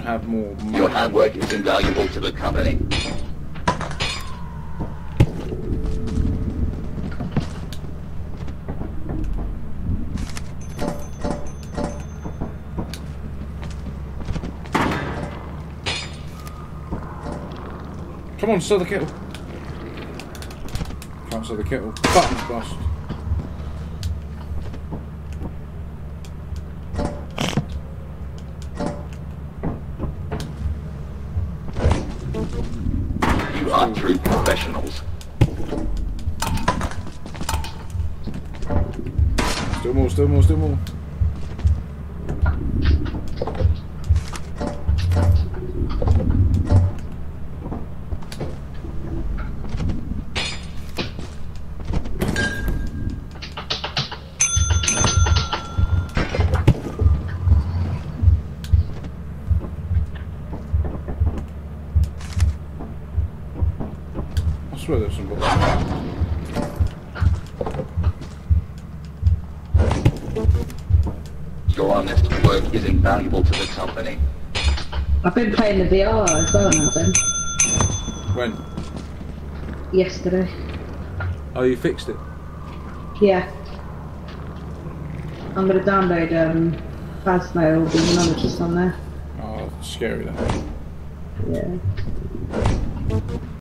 have more money. Your hard work is invaluable to the company. Come on, stir the kettle. Can't stir the kettle. Buttons bust. You are true professionals. Still more, still more, still more. I swear there's some boxes. Your honest work is invaluable to the company. I've been playing the VR as well now then. When? Yesterday. Oh, you fixed it? Yeah. I'm gonna download Phasmo or the Monologist on there. Oh, scary that. Yeah.